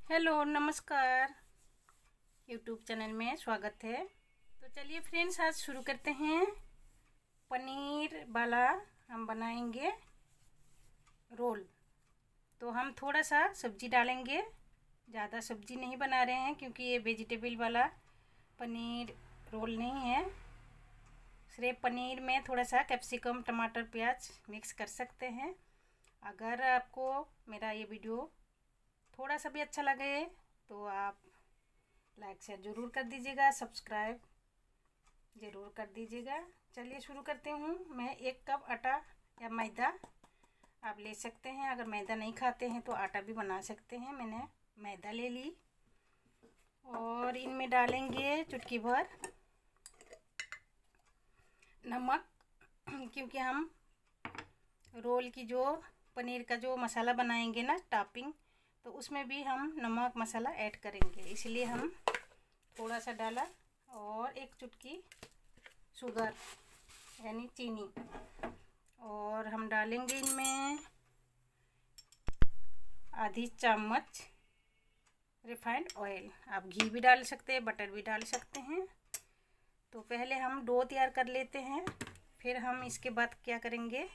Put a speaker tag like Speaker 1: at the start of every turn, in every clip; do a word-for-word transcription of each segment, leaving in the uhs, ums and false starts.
Speaker 1: Hello नमस्कार, YouTube channel में स्वागत है। तो चलिए फ्रेंड्स, आज शुरू करते हैं। पनीर वाला हम बनाएंगे रोल। तो हम थोड़ा सा सब्जी डालेंगे, ज़्यादा सब्जी नहीं बना रहे हैं क्योंकि ये वेजिटेबल वाला पनीर रोल नहीं है। सिर्फ पनीर में थोड़ा सा कैप्सिकम, टमाटर, प्याज मिक्स कर सकते हैं। अगर आपको मेरा ये वीडियो थोड़ा सा भी अच्छा लगे तो आप लाइक शेयर ज़रूर कर दीजिएगा, सब्सक्राइब ज़रूर कर दीजिएगा। चलिए शुरू करते हूँ। मैं एक कप आटा या मैदा आप ले सकते हैं। अगर मैदा नहीं खाते हैं तो आटा भी बना सकते हैं। मैंने मैदा ले ली और इनमें डालेंगे चुटकी भर नमक, क्योंकि हम रोल की जो पनीर का जो मसाला बनाएंगे ना, टॉपिंग, तो उसमें भी हम नमक मसाला ऐड करेंगे, इसलिए हम थोड़ा सा डाला। और एक चुटकी शुगर यानी चीनी, और हम डालेंगे इनमें आधी चम्मच रिफाइंड ऑयल। आप घी भी डाल सकते हैं, बटर भी डाल सकते हैं। तो पहले हम डो तैयार कर लेते हैं, फिर हम इसके बाद क्या करेंगे,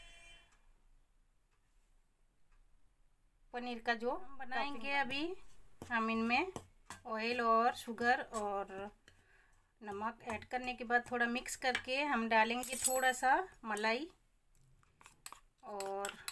Speaker 1: पनीर का जो बनाएंगे। अभी हम इनमें ऑयल और शुगर और नमक ऐड करने के बाद थोड़ा मिक्स करके हम डालेंगे थोड़ा सा मलाई, और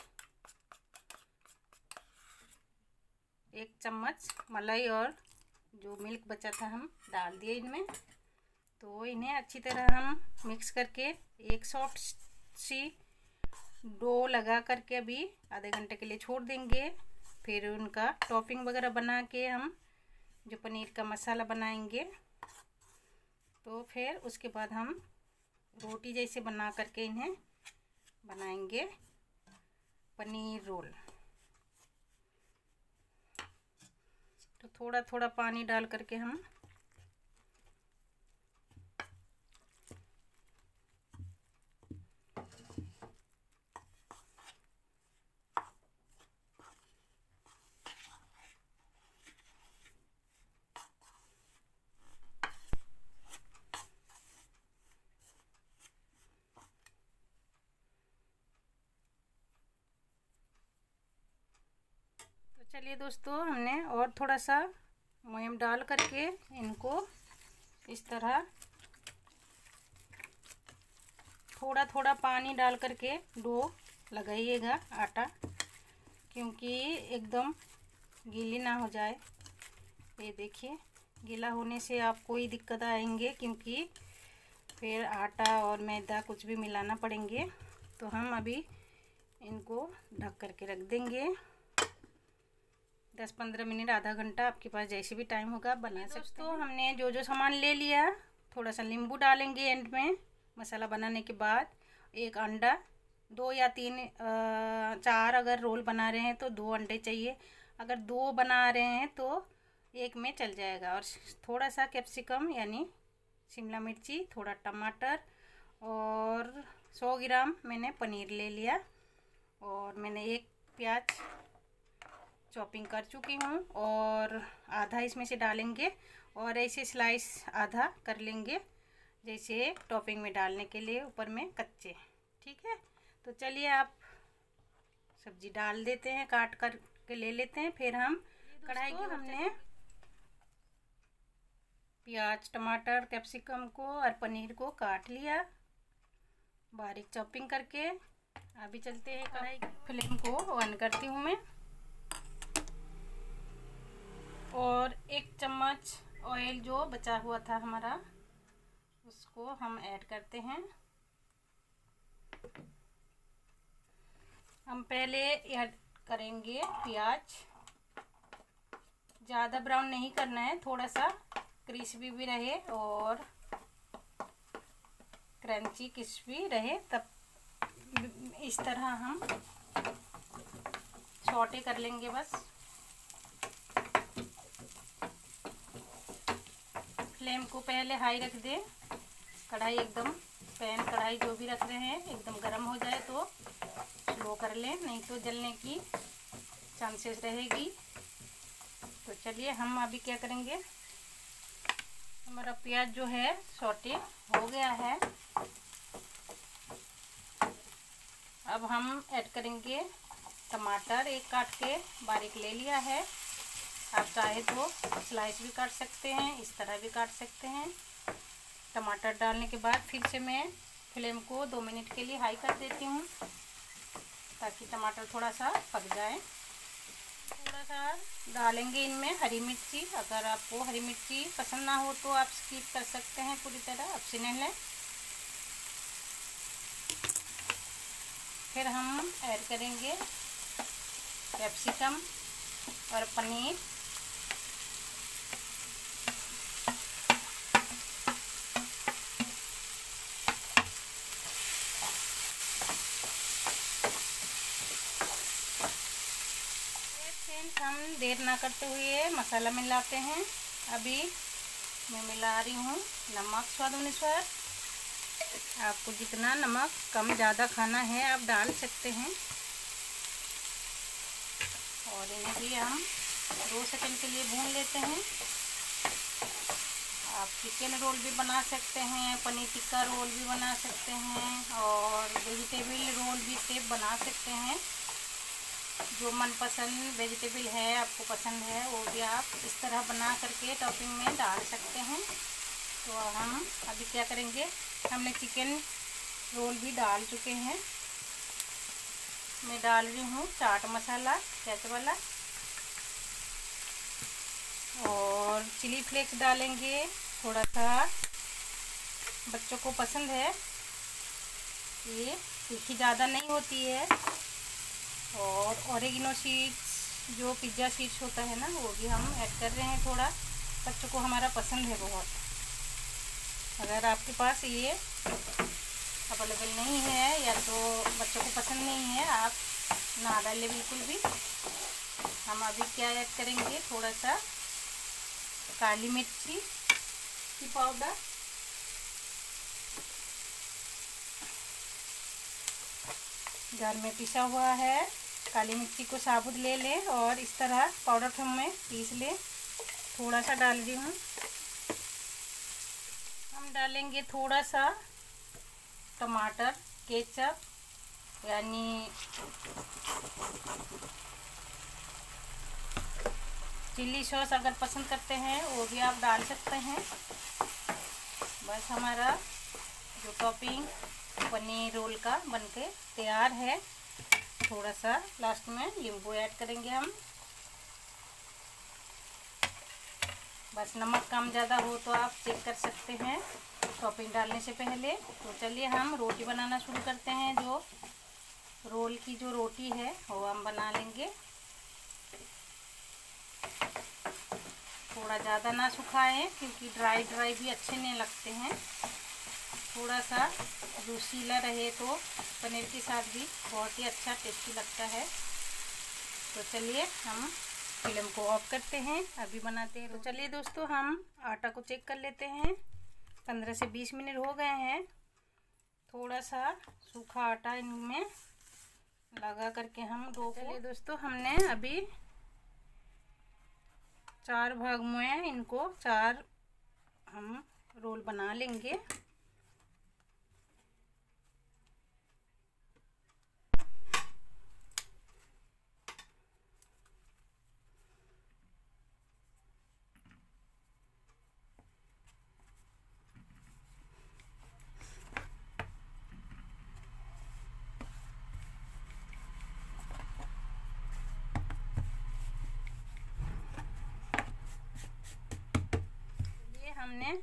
Speaker 1: एक चम्मच मलाई और जो मिल्क बचा था हम डाल दिए इनमें। तो इन्हें अच्छी तरह हम मिक्स करके एक सॉफ्ट सी डो लगा करके अभी आधे घंटे के लिए छोड़ देंगे। फिर उनका टॉपिंग वगैरह बना के हम जो पनीर का मसाला बनाएंगे, तो फिर उसके बाद हम रोटी जैसे बना करके इन्हें बनाएंगे पनीर रोल। तो थोड़ा थोड़ा पानी डाल करके हम चलिए दोस्तों, हमने और थोड़ा सा मोयम डाल करके इनको इस तरह थोड़ा थोड़ा पानी डाल करके डो लगाइएगा आटा, क्योंकि एकदम गीली ना हो जाए। ये देखिए, गीला होने से आपको ही दिक्कत आएंगे, क्योंकि फिर आटा और मैदा कुछ भी मिलाना पड़ेंगे। तो हम अभी इनको ढक करके रख देंगे दस पंद्रह मिनट, आधा घंटा, आपके पास जैसे भी टाइम होगा बना सकते हैं। दोस्तों, हमने जो जो सामान ले लिया, थोड़ा सा नींबू डालेंगे एंड में मसाला बनाने के बाद। एक अंडा, दो या तीन चार अगर रोल बना रहे हैं तो दो अंडे चाहिए। अगर दो बना रहे हैं तो एक में चल जाएगा। और थोड़ा सा कैप्सिकम यानी शिमला मिर्ची, थोड़ा टमाटर, और सौ ग्राम मैंने पनीर ले लिया, और मैंने एक प्याज चॉपिंग कर चुकी हूँ, और आधा इसमें से डालेंगे, और ऐसे स्लाइस आधा कर लेंगे जैसे टॉपिंग में डालने के लिए, ऊपर में कच्चे। ठीक है, तो चलिए आप सब्जी डाल देते हैं, काट कर के ले लेते हैं। फिर हम कढ़ाई को हमने प्याज, टमाटर, कैप्सिकम को और पनीर को काट लिया बारीक चॉपिंग करके। अभी चलते हैं कढ़ाई, फ्लेम को ऑन करती हूँ मैं, और एक चम्मच ऑयल जो बचा हुआ था हमारा उसको हम ऐड करते हैं। हम पहले ऐड करेंगे प्याज। ज़्यादा ब्राउन नहीं करना है, थोड़ा सा क्रिस्पी भी रहे और क्रंची क्रिस्पी रहे, तब इस तरह हम सौटे कर लेंगे बस। फ्लेम को पहले हाई रख दें। कढ़ाई एकदम, पैन कढ़ाई जो भी रख रहे हैं एकदम गर्म हो जाए तो स्लो कर लें, नहीं तो जलने की चांसेस रहेगी। तो चलिए हम अभी क्या करेंगे, हमारा प्याज जो है सौटे हो गया है। अब हम ऐड करेंगे टमाटर, एक काट के बारीक ले लिया है। आप चाहे तो स्लाइस भी काट सकते हैं, इस तरह भी काट सकते हैं। टमाटर डालने के बाद फिर से मैं फ्लेम को दो मिनट के लिए हाई कर देती हूँ ताकि टमाटर थोड़ा सा पक जाए। थोड़ा सा डालेंगे इनमें हरी मिर्ची। अगर आपको हरी मिर्ची पसंद ना हो तो आप स्किप कर सकते हैं, पूरी तरह ऑप्शनल है। फिर हम ऐड करेंगे कैप्सिकम और पनीर। हम देर ना करते हुए मसाला मिलाते हैं। अभी मैं मिला रही हूँ नमक स्वाद अनुसार। आपको जितना नमक कम ज़्यादा खाना है आप डाल सकते हैं। और इन्हें भी हम दो सेकंड के लिए भून लेते हैं। आप चिकन रोल भी बना सकते हैं, पनीर टिक्का रोल भी बना सकते हैं और वेजिटेबल रोल भी सेप बना सकते हैं। जो मनपसंद वेजिटेबल है आपको पसंद है वो भी आप इस तरह बना करके टॉपिंग में डाल सकते हैं। तो हम अभी क्या करेंगे, हमने चिकन रोल भी डाल चुके हैं। मैं डाल रही हूँ चाट मसाला कैच वाला और चिली फ्लेक्स डालेंगे। थोड़ा सा बच्चों को पसंद है, ये तीखी ज़्यादा नहीं होती है। और ऑरिगेनो सीड्स जो पिज़्ज़ा सीड्स होता है ना, वो भी हम ऐड कर रहे हैं थोड़ा। बच्चों को हमारा पसंद है बहुत। अगर आपके पास ये अवेलेबल नहीं है या तो बच्चों को पसंद नहीं है, आप ना डालें बिल्कुल भी। हम अभी क्या ऐड करेंगे, थोड़ा सा काली मिर्ची की पाउडर, घर में पिसा हुआ है। काली मिर्ची को साबुत ले लें और इस तरह पाउडर फॉर्म में पीस लें। थोड़ा सा डाल रही हूँ। हम डालेंगे थोड़ा सा टमाटर केचप, यानी चिल्ली सॉस अगर पसंद करते हैं वो भी आप डाल सकते हैं। बस हमारा जो टॉपिंग पनीर रोल का बनके तैयार है। थोड़ा सा लास्ट में नींबू ऐड करेंगे हम। बस नमक कम ज़्यादा हो तो आप चेक कर सकते हैं टॉपिंग डालने से पहले। तो चलिए हम रोटी बनाना शुरू करते हैं। जो रोल की जो रोटी है वो हम बना लेंगे। थोड़ा ज़्यादा ना सुखाएं क्योंकि ड्राई ड्राई भी अच्छे नहीं लगते हैं। थोड़ा सा जूसीला रहे तो पनीर के साथ भी बहुत ही अच्छा टेस्टी लगता है। तो चलिए हम फिल्म को ऑफ करते हैं, अभी बनाते हैं। तो चलिए दोस्तों हम आटा को चेक कर लेते हैं। पंद्रह से बीस मिनट हो गए हैं। थोड़ा सा सूखा आटा इनमें लगा करके हम डो को, चलिए दोस्तों हमने अभी चार भाग में इनको चार हम रोल बना लेंगे। हमने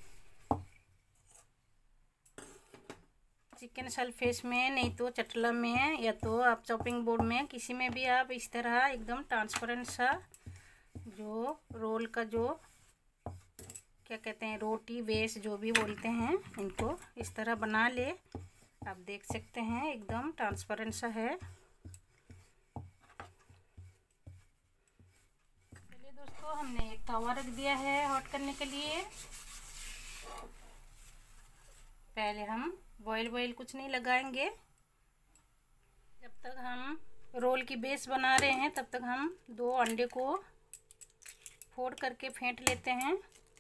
Speaker 1: चिकन सल्फेस में, नहीं तो चटला में, या तो आप चॉपिंग बोर्ड में, किसी में भी आप इस तरह एकदम ट्रांसपेरेंट सा जो रोल का जो क्या कहते हैं रोटी बेस जो भी बोलते हैं, इनको इस तरह बना ले। आप देख सकते हैं एकदम ट्रांसपेरेंट सा है। चलिए दोस्तों हमने एक तवा रख दिया है हॉट करने के लिए। पहले हम बॉयल बॉयल कुछ नहीं लगाएंगे। जब तक हम रोल की बेस बना रहे हैं तब तक हम दो अंडे को फोड़ करके फेंट लेते हैं।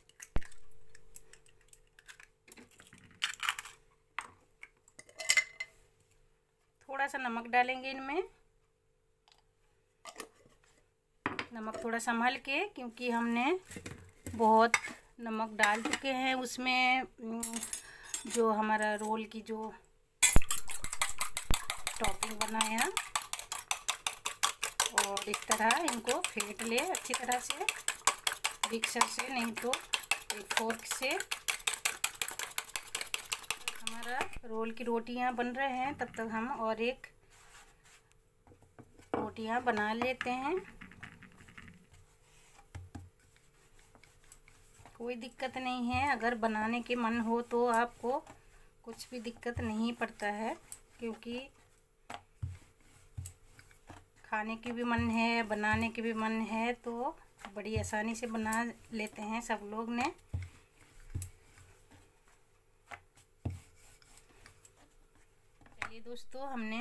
Speaker 1: थोड़ा सा नमक डालेंगे इनमें, नमक थोड़ा संभल के, क्योंकि हमने बहुत नमक डाल चुके हैं उसमें। जो हमारा रोल की जो टॉपिंग बनाया, और इस तरह इनको फेंट ले अच्छी तरह से मिक्सर से, नहीं तो एक फोर्क से। हमारा रोल की रोटियां बन रहे हैं, तब तक हम और एक रोटियां बना लेते हैं। कोई दिक्कत नहीं है, अगर बनाने के मन हो तो आपको कुछ भी दिक्कत नहीं पड़ता है, क्योंकि खाने की भी मन है, बनाने की भी मन है, तो बड़ी आसानी से बना लेते हैं सब लोग ने। चलिए दोस्तों, हमने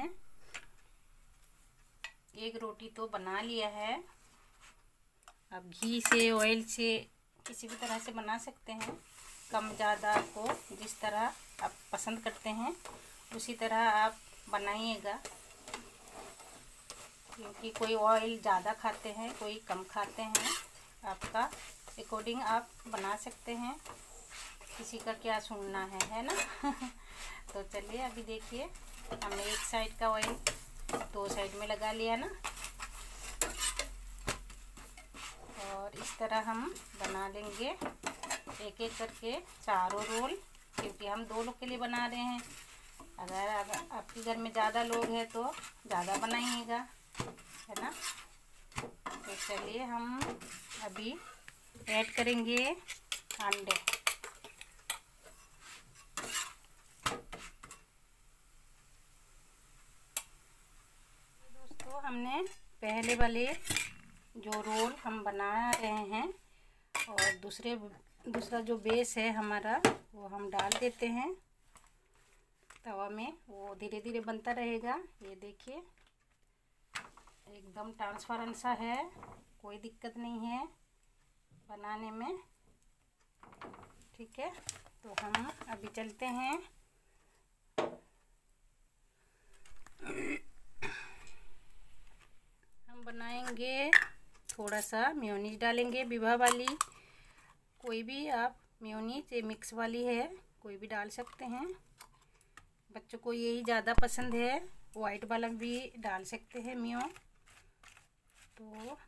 Speaker 1: एक रोटी तो बना लिया है। अब घी से, ऑयल से, किसी भी तरह से बना सकते हैं, कम ज़्यादा आपको जिस तरह आप पसंद करते हैं उसी तरह आप बनाइएगा, क्योंकि कोई ऑयल ज़्यादा खाते हैं, कोई कम खाते हैं। आपका अकॉर्डिंग आप बना सकते हैं, किसी का क्या सुनना है, है ना। तो चलिए अभी देखिए, हमने एक साइड का ऑयल दो साइड में लगा लिया ना, और इस तरह हम बना लेंगे एक एक करके चारों रोल, क्योंकि हम दो लोग के लिए बना रहे हैं। अगर अगर आपके घर में ज़्यादा लोग हैं तो ज़्यादा बनाइएगा, है ना। तो चलिए हम अभी ऐड करेंगे अंडे। दोस्तों, हमने पहले वाले जो रोल हम बना रहे हैं, और दूसरे दूसरा जो बेस है हमारा, वो हम डाल देते हैं तवा में। वो धीरे धीरे बनता रहेगा। ये देखिए, एकदम ट्रांसपेरेंट सा है, कोई दिक्कत नहीं है बनाने में। ठीक है, तो हम अभी चलते हैं। हम बनाएंगे, थोड़ा सा मेयोनीज डालेंगे, विभा वाली। कोई भी आप मेयोनीज, ये मिक्स वाली है, कोई भी डाल सकते हैं। बच्चों को यही ज़्यादा पसंद है, वाइट वाला भी डाल सकते हैं मियो। तो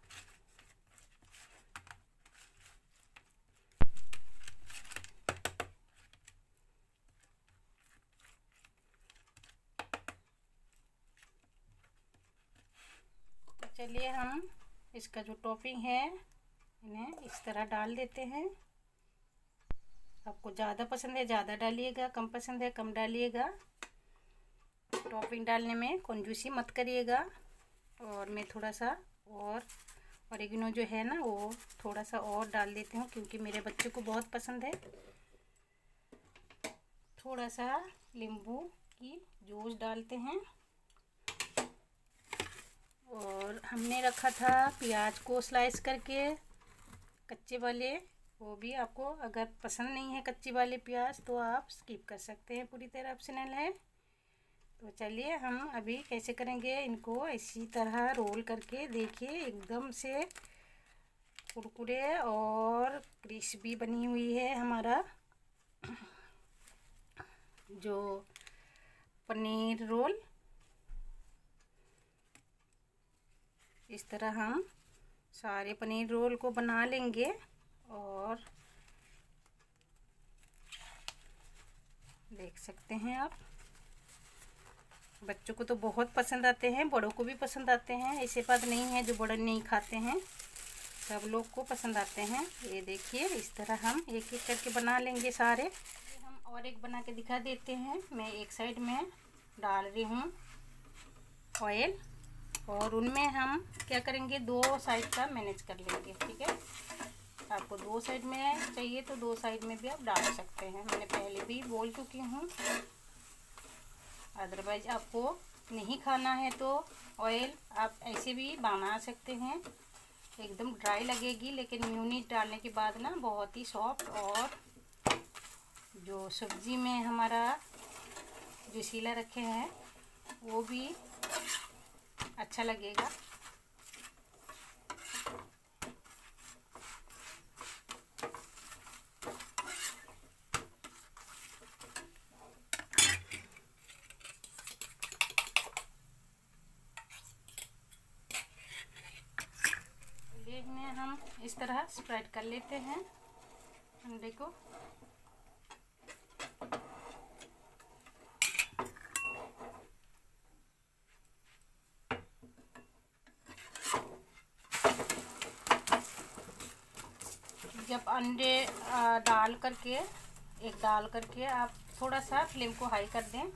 Speaker 1: चलिए हम इसका जो टॉपिंग है इन्हें इस तरह डाल देते हैं। आपको ज़्यादा पसंद है ज़्यादा डालिएगा, कम पसंद है कम डालिएगा। टॉपिंग डालने में कंजूसी मत करिएगा। और मैं थोड़ा सा और ऑरिगेनो जो है ना, वो थोड़ा सा और डाल देती हूँ, क्योंकि मेरे बच्चे को बहुत पसंद है। थोड़ा सा नींबू की जूस डालते हैं। और हमने रखा था प्याज को स्लाइस करके, कच्चे वाले, वो भी आपको अगर पसंद नहीं है कच्चे वाले प्याज तो आप स्किप कर सकते हैं, पूरी तरह ऑप्शनल है। तो चलिए हम अभी कैसे करेंगे इनको। इसी तरह रोल करके देखिए, एकदम से कुरकुरे और क्रिस्पी बनी हुई है हमारा जो पनीर रोल। इस तरह हम सारे पनीर रोल को बना लेंगे। और देख सकते हैं आप, बच्चों को तो बहुत पसंद आते हैं, बड़ों को भी पसंद आते हैं। ऐसे बात नहीं है जो बड़े नहीं खाते हैं, सब लोग को पसंद आते हैं। ये देखिए, इस तरह हम एक एक करके बना लेंगे सारे। ये हम और एक बना के दिखा देते हैं। मैं एक साइड में डाल रही हूँ ऑयल, और उनमें हम क्या करेंगे, दो साइड का मैनेज कर लेंगे। ठीक है, आपको दो साइड में चाहिए तो दो साइड में भी आप डाल सकते हैं, मैंने पहले भी बोल चुकी हूँ। अदरवाइज आपको नहीं खाना है तो ऑयल आप ऐसे भी बना सकते हैं, एकदम ड्राई लगेगी, लेकिन मेयोनीज डालने के बाद ना बहुत ही सॉफ्ट, और जो सब्ज़ी में हमारा जो शीला रखे हैं वो भी अच्छा लगेगा। में हम इस तरह स्प्रेड कर लेते हैं अंडे को। जब अंडे डाल करके एक डाल करके आप थोड़ा सा फ्लेम को हाई कर दें।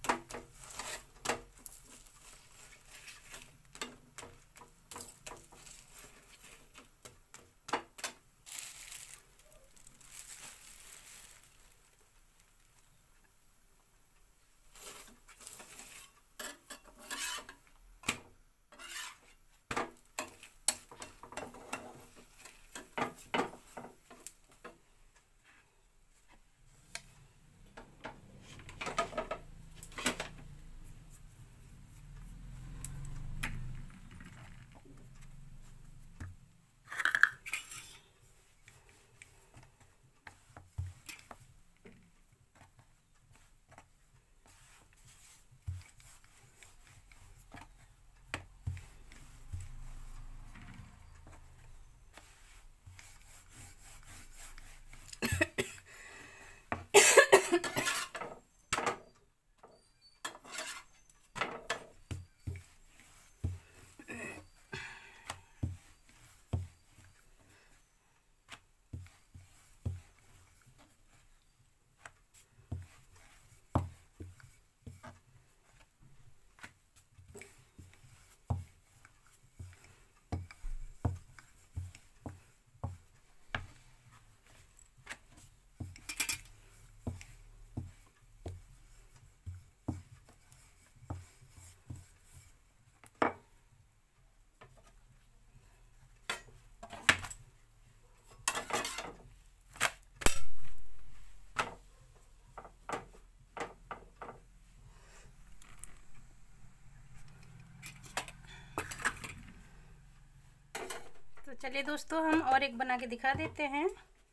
Speaker 1: तो चलिए दोस्तों, हम और एक बना के दिखा देते हैं।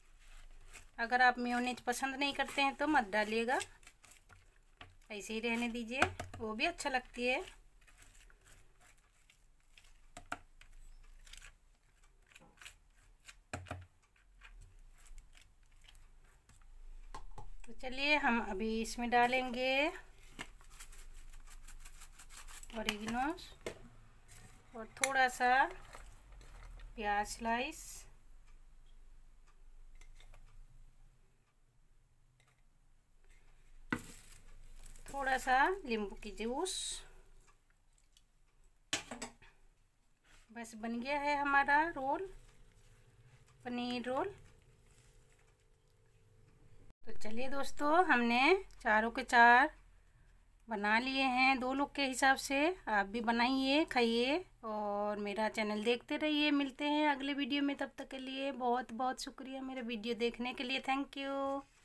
Speaker 1: अगर आप मेयोनीज पसंद नहीं करते हैं तो मत डालिएगा, ऐसे ही रहने दीजिए, वो भी अच्छा लगती है। तो चलिए हम अभी इसमें डालेंगे ऑरिगेनोस और थोड़ा सा प्याज स्लाइस, थोड़ा सा नींबू की जूस। बस बन गया है हमारा रोल, पनीर रोल। तो चलिए दोस्तों, हमने चारों के चार बना लिए हैं, दो लोग के हिसाब से। आप भी बनाइए, खाइए और मेरा चैनल देखते रहिए। मिलते हैं अगले वीडियो में, तब तक के लिए बहुत बहुत शुक्रिया मेरा वीडियो देखने के लिए। Thank you.